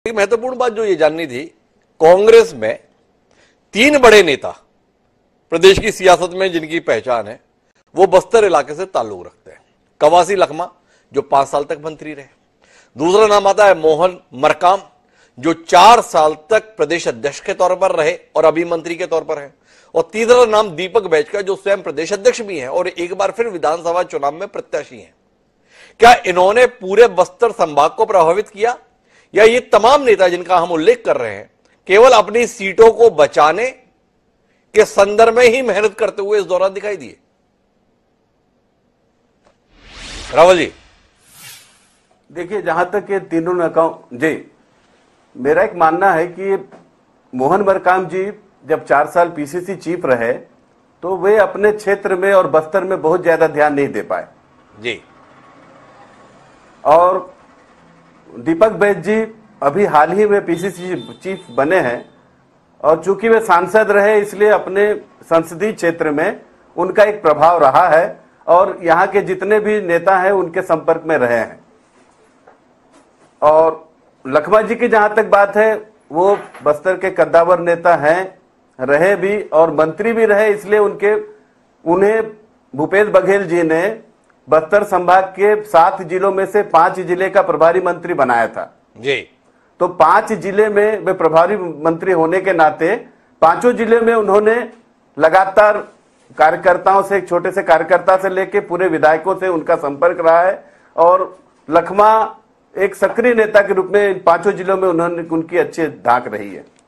एक महत्वपूर्ण बात जो ये जाननी थी, कांग्रेस में 3 बड़े नेता प्रदेश की सियासत में जिनकी पहचान है वो बस्तर इलाके से ताल्लुक रखते हैं। कवासी लखमा जो 5 साल तक मंत्री रहे, दूसरा नाम आता है मोहन मरकाम जो 4 साल तक प्रदेश अध्यक्ष के तौर पर रहे और अभी मंत्री के तौर पर है, और तीसरा नाम दीपक बैजका जो स्वयं प्रदेश अध्यक्ष भी हैं और एक बार फिर विधानसभा चुनाव में प्रत्याशी हैं। क्या इन्होंने पूरे बस्तर संभाग को प्रभावित किया, या ये तमाम नेता जिनका हम उल्लेख कर रहे हैं केवल अपनी सीटों को बचाने के संदर्भ में ही मेहनत करते हुए इस दौरान दिखाई दिए? रावल जी, देखिए, जहां तक ये तीनों अकाउंट जी, मेरा एक मानना है कि मोहन मरकाम जी जब 4 साल पीसीसी चीफ रहे तो वे अपने क्षेत्र में और बस्तर में बहुत ज्यादा ध्यान नहीं दे पाए जी। और दीपक बैज जी अभी हाल ही में पीसीसी चीफ बने हैं और चूंकि वे सांसद रहे इसलिए अपने संसदीय क्षेत्र में उनका एक प्रभाव रहा है और यहाँ के जितने भी नेता हैं उनके संपर्क में रहे हैं। और लखमा जी की जहां तक बात है, वो बस्तर के कद्दावर नेता हैं, रहे भी और मंत्री भी रहे, इसलिए उन्हें भूपेश बघेल जी ने बस्तर संभाग के 7 जिलों में से 5 जिले का प्रभारी मंत्री बनाया था जी। तो 5 जिले में वे प्रभारी मंत्री होने के नाते 5 जिले में उन्होंने लगातार कार्यकर्ताओं से, एक छोटे से कार्यकर्ता से लेके पूरे विधायकों से उनका संपर्क रहा है और लखमा एक सक्रिय नेता के रूप में इन 5 जिलों में उनकी अच्छी धाक रही है।